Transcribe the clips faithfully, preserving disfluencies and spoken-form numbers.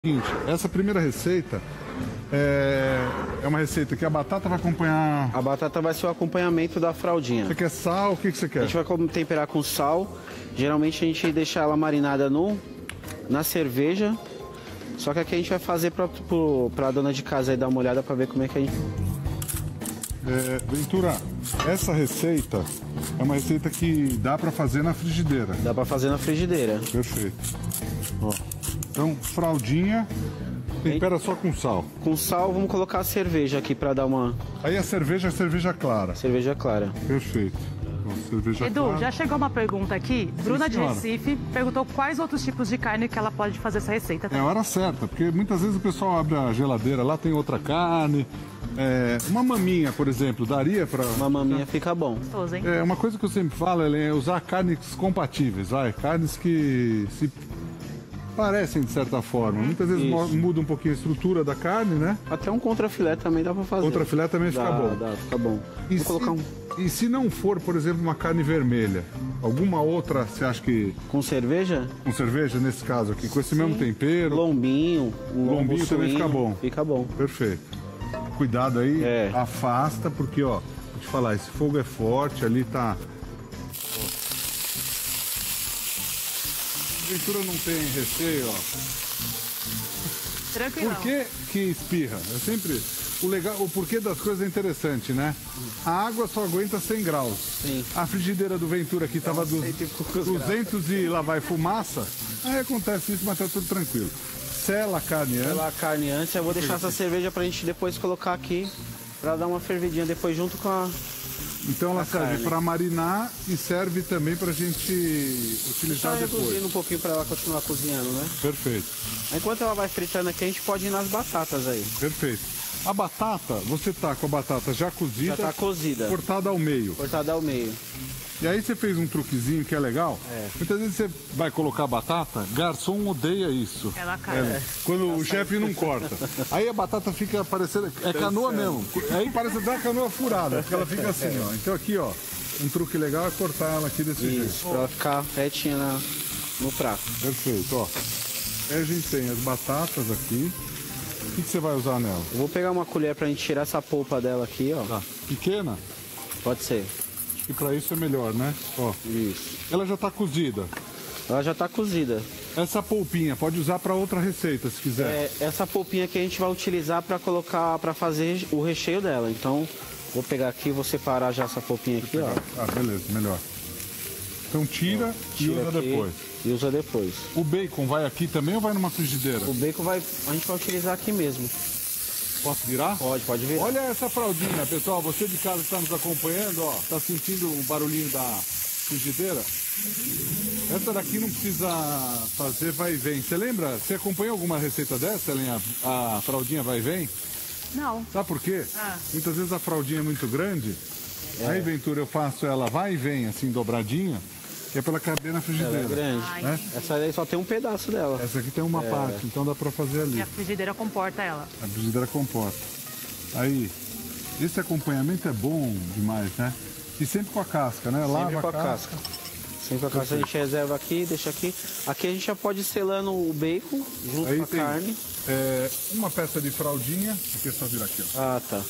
Seguinte, essa primeira receita é, é uma receita que a batata vai acompanhar... A batata vai ser o acompanhamento da fraldinha. Você quer sal? O que, que você quer? A gente vai temperar com sal. Geralmente a gente deixa ela marinada no, na cerveja. Só que aqui a gente vai fazer pra, pra dona de casa aí dar uma olhada pra ver como é que a gente... É, Ventura, essa receita é uma receita que dá pra fazer na frigideira. Dá pra fazer na frigideira. Perfeito. Ó. Então, fraldinha, tempera só com sal. Com sal, vamos colocar a cerveja aqui pra dar uma... Aí a cerveja é cerveja clara. Cerveja clara. Perfeito. Ó, cerveja Edu, clara. já chegou uma pergunta aqui. Bruna de senhora. Recife perguntou quais outros tipos de carne que ela pode fazer essa receita. É a hora certa, porque muitas vezes o pessoal abre a geladeira, lá tem outra carne. É, uma maminha, por exemplo, daria para... Uma maminha fica bom. Gostoso, hein? É, uma coisa que eu sempre falo é usar carnes compatíveis, vai. Carnes que se parecem de certa forma. Muitas vezes Isso. muda um pouquinho a estrutura da carne, né? Até um contrafilé também dá pra fazer. Contrafilé também fica Dá, bom. Dá, fica bom. E Vou se, colocar um... e se não for, por exemplo, uma carne vermelha? Alguma outra, você acha que... Com cerveja? Com cerveja, nesse caso aqui, com esse mesmo tempero? Lombinho. Um lombo Lombinho também suíno, fica bom. Fica bom. Perfeito. Cuidado aí, É. afasta, porque, ó, vou te falar, esse fogo é forte, ali tá... A Ventura não tem receio, ó. Tranquilo. Por que que espirra? Eu sempre... O, legal, o porquê das coisas é interessante, né? A água só aguenta cem graus. Sim. A frigideira do Ventura aqui tava dos cento e poucos duzentos e lá vai fumaça. Aí acontece isso, mas tá tudo tranquilo. Sela a carne antes. Pela carne antes, eu vou deixar essa cerveja pra gente depois colocar aqui pra dar uma fervidinha depois junto com a... Então ela a serve carne. para marinar e serve também pra gente Só utilizar depois. reduzindo um pouquinho pra ela continuar cozinhando, né? Perfeito, Enquanto ela vai fritando aqui, a gente pode ir nas batatas aí. perfeito. A batata, você tá com a batata já cozida, Já tá cozida, cortada ao meio. cortada ao meio. E aí você fez um truquezinho que é legal. É. Muitas vezes você vai colocar batata, garçom odeia isso. Ela cai. É, quando o chefe não corta. Aí a batata fica parecendo. É canoa mesmo. Aí parece até uma canoa furada, porque ela fica assim, ó. Então aqui, ó. Um truque legal é cortar ela aqui desse Isso, jeito. pra ela ficar retinha na, no prato. Perfeito, ó. Aí a gente tem as batatas aqui. O que, que você vai usar nela? Eu vou pegar uma colher pra gente tirar essa polpa dela aqui, ó. Tá. Pequena? Pode ser. Acho que pra isso é melhor, né? Ó. Isso. Ela já tá cozida. Ela já tá cozida. Essa polpinha pode usar pra outra receita, se quiser. É, essa polpinha aqui a gente vai utilizar para colocar, para fazer o recheio dela. Então, vou pegar aqui e vou separar já essa polpinha aqui, ó. Ah, beleza, melhor. Então tira, Tira e usa aqui depois. E usa depois. O bacon vai aqui também ou vai numa frigideira? O bacon vai, a gente vai utilizar aqui mesmo. Posso virar? Pode, pode virar. Olha essa fraldinha, pessoal. Você de casa que está nos acompanhando, ó. Tá sentindo o barulhinho da frigideira? Essa daqui não precisa fazer vai e vem. Você lembra? Você acompanhou alguma receita dessa, Helena? A fraldinha vai e vem? Não. Sabe por quê? Ah. Muitas vezes a fraldinha é muito grande. Aí, Ventura, eu faço ela vai e vem, assim, dobradinha, que é pra ela caber na Ela frigideira. é grande. Ai, Né? Essa daí só tem um pedaço dela. Essa aqui tem uma parte, então dá pra fazer ali. E a frigideira comporta ela. A frigideira comporta. Aí, esse acompanhamento é bom demais, né? E sempre com a casca, né? Lava Sempre com a a casca. casca. Sempre com a casca. A gente reserva aqui, deixa aqui. Aqui a gente já pode ir selando o bacon junto Aí com a tem carne. é, uma peça de fraldinha. Aqui é só virar aqui, ó. Ah, tá.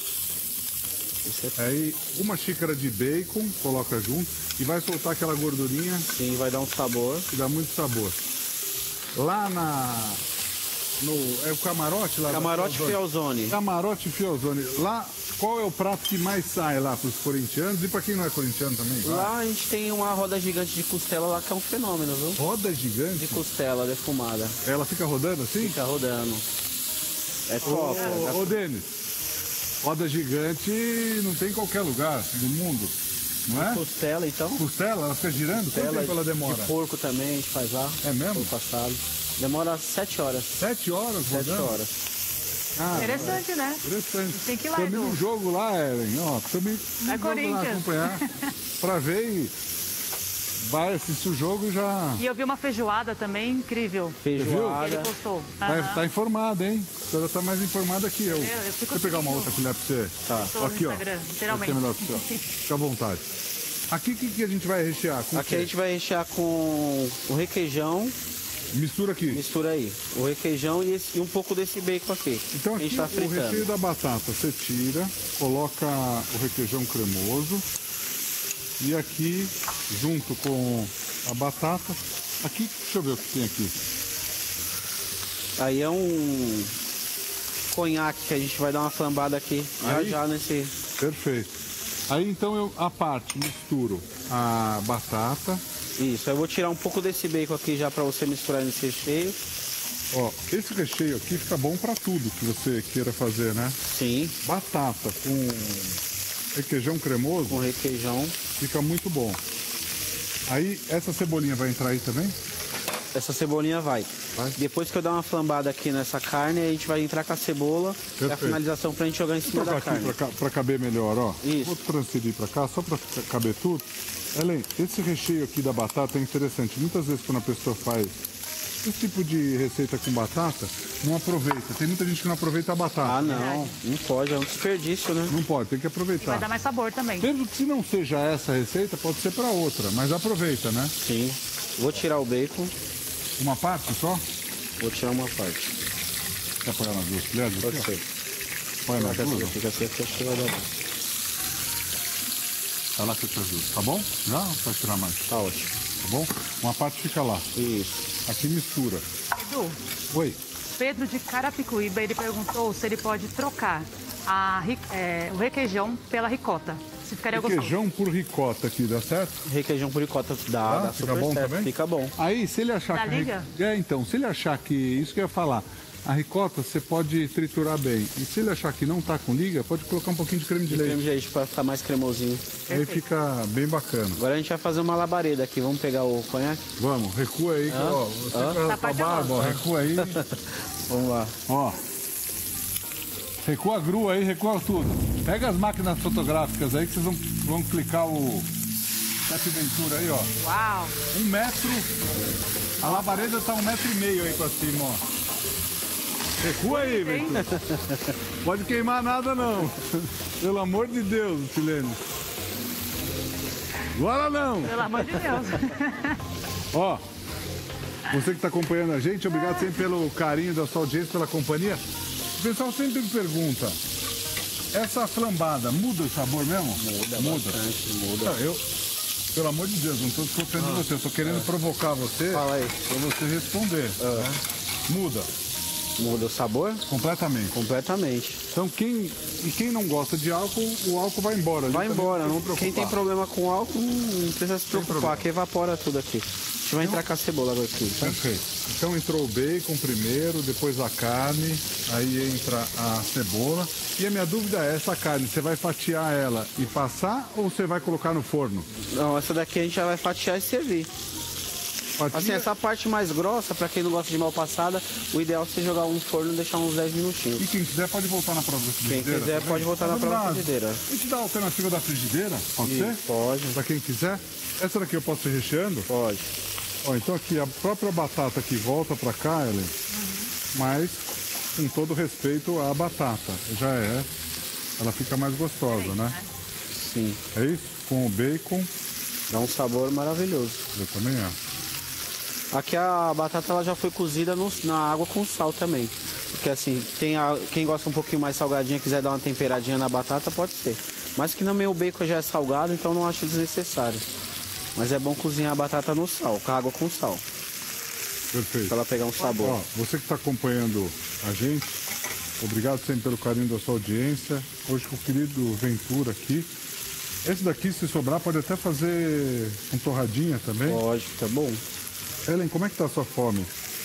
Esse aqui. Aí, uma xícara de bacon, coloca junto. E vai soltar aquela gordurinha Sim, vai dar um sabor. que dá muito sabor. Lá na... No, é o camarote lá? da Camarote Fielzone? Fielzone. Camarote Fielzone. Lá, qual é o prato que mais sai lá para os corintianos e para quem não é corintiano também? vai? Lá a gente tem uma roda gigante de costela lá que é um fenômeno, viu? Roda gigante? De costela defumada. Ela fica rodando assim? Fica rodando. É Ô, top. ô, ô, Denis, roda gigante não tem em qualquer lugar do mundo, não é? Costela, então. Costela, ela fica girando? Quanto Costela tempo ela demora? de porco também a gente faz lá. É mesmo? Porco assado. Demora sete horas. Sete horas Sete rodando? horas. Ah, Interessante, né? interessante. Tem que ir lá, Também Edu. no jogo lá, Ellen, ó, também É no jogo lá Corinthians. acompanhar, pra ver e vai assistir o jogo e já... E eu vi uma feijoada também, incrível. Ele Feijoada. postou. Tá, Aham. tá informada, hein? A senhora tá mais informada que eu. Eu- eu fico Deixa eu pegar uma seguindo. outra colher pra você. Tá. Tô no Aqui, ó. Instagram, Aqui literalmente. é melhor pra você, ó. Fica à vontade. Aqui o que, que a gente vai rechear? Com o Aqui quê? a gente vai rechear com o requeijão Mistura aqui. Mistura aí. O requeijão e, esse, e um pouco desse bacon aqui. Então que a aqui gente tá o fritando. recheio da batata você tira, coloca o requeijão cremoso. E aqui, junto com a batata, aqui, deixa eu ver o que tem aqui. Aí é um conhaque que a gente vai dar uma flambada aqui, já Aí? já nesse... Perfeito. Aí então eu, a parte, misturo a batata. Isso, eu vou tirar um pouco desse bacon aqui já para você misturar nesse recheio. Ó, esse recheio aqui fica bom para tudo que você queira fazer, né? Sim. Batata com requeijão cremoso. Com requeijão. Fica muito bom. Aí, essa cebolinha vai entrar aí também? Essa cebolinha vai. vai. Depois que eu dar uma flambada aqui nessa carne, a gente vai entrar com a cebola. E a finalização pra gente jogar em cima Vou da trocar aqui carne. pra, cá, pra caber melhor, ó. Isso. Vou transferir pra cá, só pra caber tudo. Ellen, esse recheio aqui da batata é interessante. Muitas vezes quando a pessoa faz esse tipo de receita com batata, não aproveita. Tem muita gente que não aproveita a batata. Ah, não. Não pode, é um desperdício, né? Não pode, tem que aproveitar. Vai dar mais sabor também. Mesmo que se não seja essa receita, pode ser para outra, mas aproveita, né? Sim. Vou tirar o bacon. Uma parte só? Vou tirar uma parte. Quer apoiar nas duas colheres? Pode Aqui, ser. ó. Põe nas duas. Fica assim, acho que vai dar bom. Tá lá que eu te ajudo. Tá bom? Já? Ou vai tirar mais? Tá ótimo. Tá bom? Uma parte fica lá. Isso. Aqui mistura. Edu, Oi. Pedro de Carapicuíba, ele perguntou se ele pode trocar a, ri- é, o requeijão pela ricota. Se ficaria gostoso. Requeijão por ricota aqui, dá certo? Requeijão por ricota dá, Tá? dá Fica super bom certo. também? Fica bom. Aí, se ele achar Dá que... a ri- liga? É, então, se ele achar que... Isso que eu ia falar. A ricota você pode triturar bem. E se ele achar que não tá com liga, pode colocar um pouquinho de creme de leite. Creme de leite pra ficar mais cremosinho. Aí fica bem bacana. Agora a gente vai fazer uma labareda aqui. Vamos pegar o conhaque? Vamos, recua aí. que, ó, você Hã? com a- Tá com a parte barba, ó, agora. recua aí. Vamos lá. Ó. Recua a grua aí, recua tudo. Pega as máquinas fotográficas aí que vocês vão, vão clicar o Chefe Ventura aí, ó. Uau! Um metro. A labareda tá um metro e meio aí pra cima, ó. Recua aí, Ventura. Pode queimar nada não. Pelo amor de Deus, Silene. Agora não. Pelo amor de Deus. Ó, você que está acompanhando a gente, obrigado sempre pelo carinho da sua audiência, pela companhia. O pessoal sempre me pergunta, essa flambada muda o sabor mesmo? Muda, Muda. bastante, muda. Não, eu, pelo amor de Deus, não estou sofrendo você, eu estou querendo provocar você Fala aí. para você responder. né? Muda, Muda o sabor? completamente. Completamente. Então quem, e quem não gosta de álcool, o álcool vai embora. Ali Vai também embora. não Não, precisa se quem tem preocupar. problema com álcool não precisa se preocupar, problema. que evapora tudo aqui. A gente vai entrar com a cebola agora aqui. Tá? Perfeito. Então entrou o bacon primeiro, depois a carne, aí entra a cebola. E a minha dúvida é, essa carne, você vai fatiar ela e passar ou você vai colocar no forno? Não, essa daqui a gente já vai fatiar e servir. Fatia, Assim, essa parte mais grossa, pra quem não gosta de mal passada, o ideal é você jogar um forno e deixar uns dez minutinhos. E quem quiser pode voltar na própria frigideira. Quem quiser tá pode bem? voltar na É própria verdade. frigideira. A gente dá a alternativa da frigideira, pode ser? Pode, Pra quem quiser. Essa daqui eu posso ir recheando? pode. Ó, então aqui a própria batata que volta pra cá, Ellen, mas com todo respeito à batata. Já é, ela fica mais gostosa, né? Sim. É isso? Com o bacon, Dá um sabor maravilhoso. eu também é. Aqui a batata ela já foi cozida no- na água com sal também. Porque assim, tem a- quem gosta um pouquinho mais salgadinha, quiser dar uma temperadinha na batata, pode ser. Mas que também o bacon já é salgado, então não acho desnecessário. Mas é bom cozinhar a batata no sal, com a água com sal, Perfeito. pra ela pegar um sabor. Ó, você que está acompanhando a gente, obrigado sempre pelo carinho da sua audiência. Hoje com o querido Ventura aqui. Esse daqui, se sobrar, pode até fazer um torradinha também. Pode, tá bom. Ellen, como é que tá a sua fome?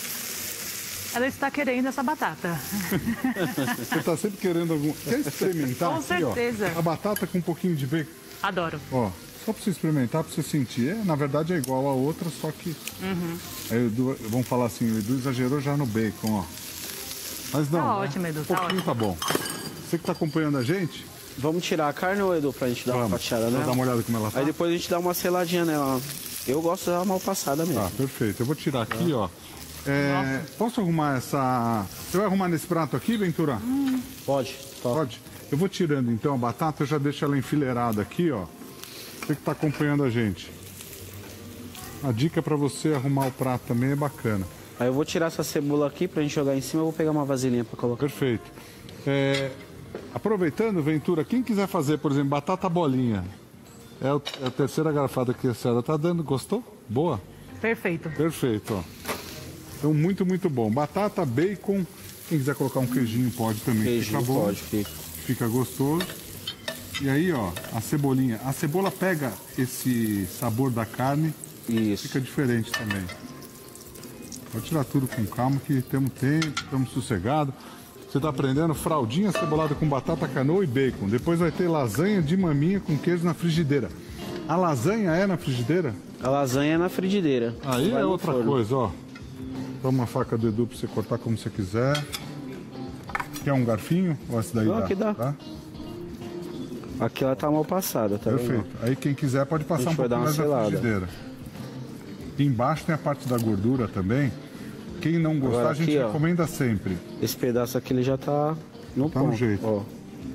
Ela está querendo essa batata. Você tá sempre querendo algum... Quer experimentar Com aqui, certeza. ó? A batata com um pouquinho de bacon. Adoro. Ó, só pra você experimentar, pra você sentir. É, na verdade é igual a outra, só que... Aí o Edu, vamos falar assim, o Edu exagerou já no bacon, ó. Mas não, Tá né? ótimo, Edu, Um tá pouquinho ótimo. tá bom. Você que tá acompanhando a gente, Vamos tirar a carne, ou Edu, pra gente dar uma vamos. fatiada Vou nela? dar uma olhada como ela tá. Aí depois a gente dá uma seladinha nela. Eu gosto de dar uma mal passada mesmo. Tá, perfeito. Eu vou tirar aqui, ó. É, posso arrumar essa... Você vai arrumar nesse prato aqui, Ventura? Pode, pode. Pode? Eu vou tirando então a batata, eu já deixo ela enfileirada aqui, ó. Você que tá acompanhando a gente. A dica para você arrumar o prato também é bacana. Aí eu vou tirar essa cebola aqui pra gente jogar em cima, eu vou pegar uma vasilhinha pra colocar. Perfeito. É, aproveitando, Ventura, quem quiser fazer, por exemplo, batata bolinha, é, o, é a terceira garfada que a senhora tá dando, gostou? Boa? Perfeito. Perfeito, ó. Então, muito, muito bom. Batata, bacon, quem quiser colocar um queijinho pode também. Queijinho fica bom, pode, fica. Fica gostoso. E aí, ó, a cebolinha. A cebola pega esse sabor da carne, Isso. fica diferente também. Vou tirar tudo com calma, que temos tempo, estamos sossegados. Você está aprendendo fraldinha cebolada com batata, canoa e bacon. Depois vai ter lasanha de maminha com queijo na frigideira. A lasanha é na frigideira? A lasanha é na frigideira. Aí Vai é no outra forno. coisa, ó. Toma uma faca do Edu para você cortar como você quiser. Quer um garfinho? Ou essa daí Não, dá? aqui dá. Tá? Aqui ela tá mal passada, tá Perfeito. vendo? Aí quem quiser pode A passar gente um vai pouco dar uma mais na selada. frigideira. E embaixo tem a parte da gordura também. Quem não gostar, Agora a gente aqui, ó. recomenda sempre. Esse pedaço aqui ele já tá no Tá no ponto. jeito. Ó.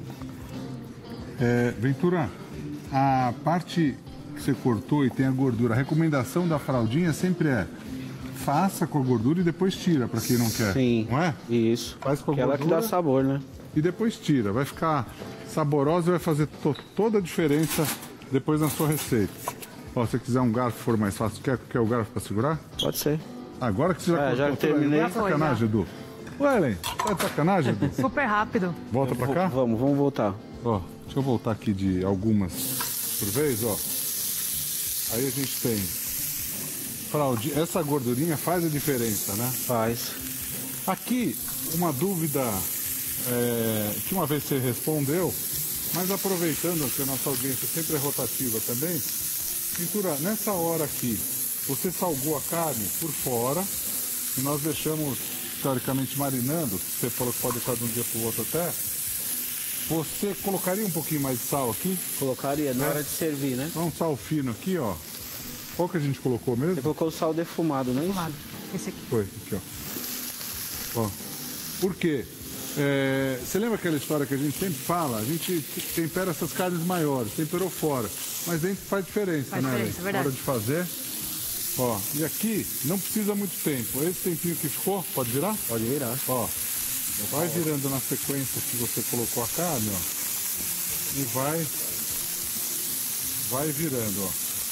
É, Ventura, a parte que você cortou e tem a gordura, a recomendação da fraldinha sempre é faça com a gordura e depois tira, para quem não quer. Sim. Não é? Isso. Faz com a Aquela que gordura dá sabor, né? e depois tira. Vai ficar saborosa e vai fazer to- toda a diferença depois na sua receita. Ó, se você quiser um garfo for mais fácil, quer, quer o garfo para segurar? Pode ser. Agora que você já É, cortou já tudo, terminei. Não é sacanagem, Edu. Ué, Ellen, tá de sacanagem, Edu? Super rápido. Volta pra Vou- cá? Vamos, vamos voltar. Ó, deixa eu voltar aqui de algumas por vez, ó. Aí a gente tem fraldinha. Essa gordurinha faz a diferença, né? Faz. Aqui, uma dúvida é, que uma vez você respondeu, mas aproveitando que a nossa audiência sempre é rotativa também, Ventura, nessa hora aqui, você salgou a carne por fora e nós deixamos, teoricamente, marinando, você falou que pode deixar de um dia para o outro até. Você colocaria um pouquinho mais de sal aqui? Colocaria na É. hora de servir, né? Um sal fino aqui, ó. Qual que a gente colocou mesmo? Você colocou o sal defumado, não é isso? Lado. Esse aqui. Foi, aqui, ó. Ó. Por quê? É, você lembra aquela história que a gente sempre fala? A gente tempera essas carnes maiores, temperou fora. Mas dentro faz diferença, Faz né? diferença, Ellen? é verdade. Na hora de fazer. Ó, e aqui não precisa muito tempo. Esse tempinho que ficou, pode virar? Pode virar. Ó, vai virando na sequência que você colocou a carne, ó. E vai, vai virando, ó.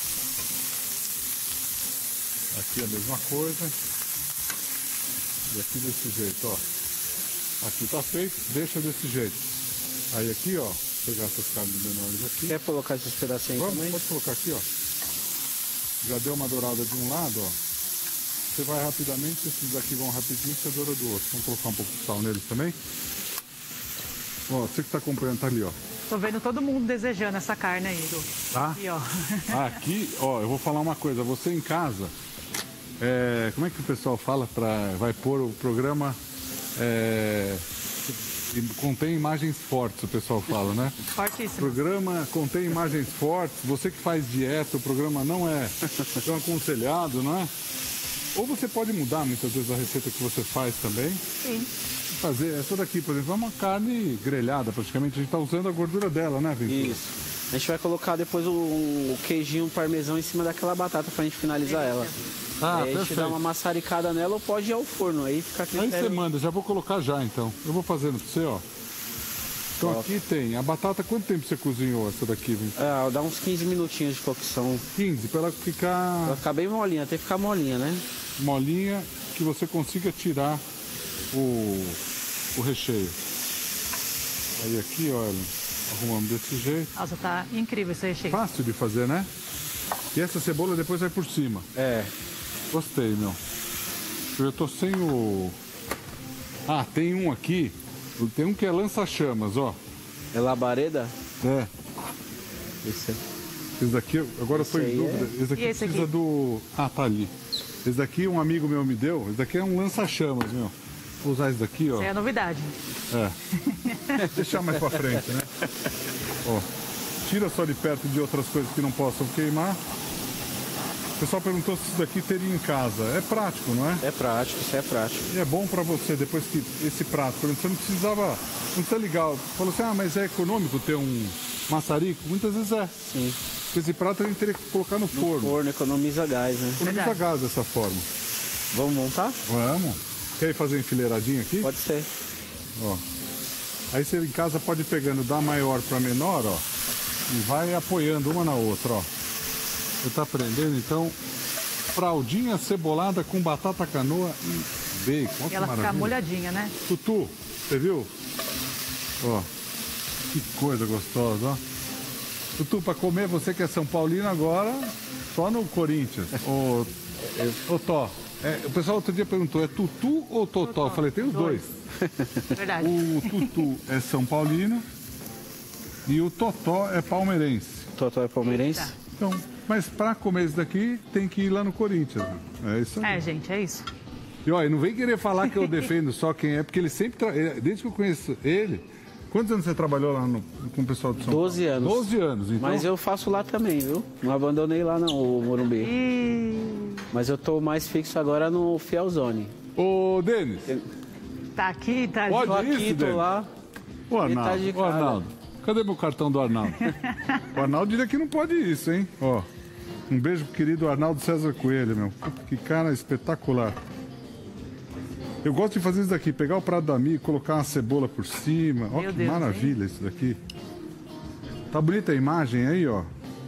Aqui a mesma coisa. E aqui desse jeito, ó. Aqui tá feito, deixa desse jeito. Aí aqui, ó, pegar essas carnes menores aqui. Quer colocar esses pedacinhos Vamos, também? pode colocar aqui, ó. Já deu uma dourada de um lado, ó. Você vai rapidamente, esses daqui vão rapidinho, você doura do outro. Vamos colocar um pouco de sal neles também. Ó, você que está acompanhando, tá ali, ó. Tô vendo todo mundo desejando essa carne aí, Edu. Tá? Aqui, ó. Aqui, ó, eu vou falar uma coisa. Você em casa, é, como é que o pessoal fala para vai pôr o programa? É, contém imagens fortes, o pessoal fala, né? O Fortíssimo. programa contém imagens fortes. Você que faz dieta, o programa não é tão aconselhado, não é? Ou você pode mudar muitas vezes a receita que você faz também. Sim. Fazer essa daqui, por exemplo, é uma carne grelhada, praticamente. A gente está usando a gordura dela, né, Ventura? Isso. A gente vai colocar depois o, o queijinho parmesão em cima daquela batata pra gente finalizar ela. Ah, aí a gente perfeito. dá uma maçaricada nela ou pode ir ao forno, aí fica a Aí você critério. manda, já vou colocar já então. Eu vou fazendo pra você, ó. Então Ó. aqui tem a batata, quanto tempo você cozinhou essa daqui, Ventura? Ah, dá uns quinze minutinhos de cocção. quinze, para ela Vai ficar ficar bem molinha, até ficar molinha, né? molinha, que você consiga tirar o, o recheio. Aí aqui, olha, arrumamos desse jeito. Nossa, tá incrível esse recheio. Fácil de fazer, né? E essa cebola depois vai por cima. É. Gostei, meu. Eu tô sem o... Ah, tem um aqui. Tem um que é lança-chamas, ó. É labareda? É. Esse é. Esse daqui, agora eu tô Esse em aí dúvida. Esse daqui E esse precisa aqui? do... Ah, tá ali. Esse daqui um amigo meu me deu. Esse daqui é um lança-chamas, meu. Vou usar esse daqui, ó. Isso aí é a novidade. É. Deixar mais pra frente, né? Ó. Tira só de perto de outras coisas que não possam queimar. O pessoal perguntou se isso daqui teria em casa. É prático, não é? É prático, isso é prático. E é bom pra você, depois que esse prato, por exemplo, você não precisava, não precisa ligar. Falou assim, ah, mas é econômico ter um maçarico? Muitas vezes é. Sim. Porque esse prato a gente teria que colocar no, forno. Forno economiza gás, né? Economiza Verdade. gás dessa forma. Vamos montar? Vamos. Quer ir fazer enfileiradinho aqui? Pode ser. Ó. Aí você em casa pode ir pegando da maior para menor, ó. E vai apoiando uma na outra, ó. Você tá aprendendo, então, fraldinha cebolada com batata canoa e bacon. Olha E ela que fica maravilha. molhadinha, né? Tutu, você viu? Ó, que coisa gostosa, ó. Tutu, para comer, você que é São Paulino agora, só no Corinthians. Ô, ô Tó, é, o pessoal outro dia perguntou, é Tutu ou Totó? Totó. Eu falei, tem os dois. Verdade. O Tutu é São Paulino e o Totó é palmeirense. Totó é palmeirense? Eita. Então, mas para comer isso daqui, tem que ir lá no Corinthians. É isso aí. É, gente, é isso. E olha, não vem querer falar que eu defendo só quem é, porque ele sempre, tra... desde que eu conheço ele, quantos anos você trabalhou lá no... com o pessoal de São doze Paulo? anos. doze anos, então. Mas eu faço lá também, viu? Não abandonei lá não, o Morumbi. E Mas eu tô mais fixo agora no Fielzone. Ô, Denis, tá aqui, tá Pode Tô isso, aqui, tô Denis? lá. o Arnaldo, Metade de o cada. Arnaldo, cadê meu cartão do Arnaldo? O Arnaldo diria que não pode isso, hein? Ó, um beijo pro querido Arnaldo César Coelho, meu. Que cara espetacular. Eu gosto de fazer isso daqui, pegar o prato do amigo, colocar uma cebola por cima. Ó, Meu que Deus, maravilha isso daqui. Tá bonita a imagem aí, ó.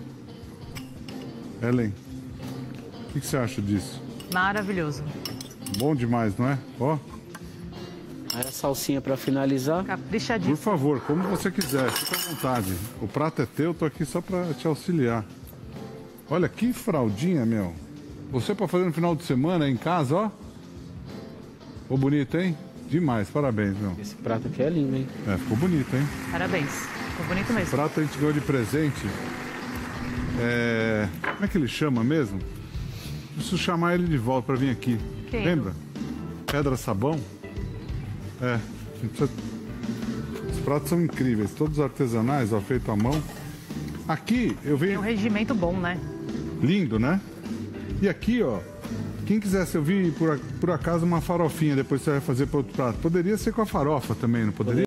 Ellen, o que, que você acha disso? maravilhoso. Bom demais, não é? Ó, Aí a salsinha pra finalizar. Caprichadíssimo. por favor, como você quiser, fica à vontade. O prato é teu, tô aqui só pra te auxiliar. Olha que fraldinha, meu. Você pra fazer no final de semana em casa, ó. Ficou bonito, hein? Demais, parabéns, meu. Esse prato aqui é lindo, hein? É, ficou bonito, hein? Parabéns. Ficou bonito mesmo. Prato a gente ganhou de presente. É... Como é que ele chama mesmo? Preciso chamar ele de volta pra vir aqui. Quem? Lembra? Pedra Sabão? É. a gente precisa- Os pratos são incríveis, todos artesanais, ó, feito à mão. Aqui eu Tem venho. um regimento bom, né? Lindo, né? E aqui, ó. Quem quiser servir por, a- por acaso uma farofinha, depois você vai fazer para outro prato. Poderia ser com a farofa também, não poderia?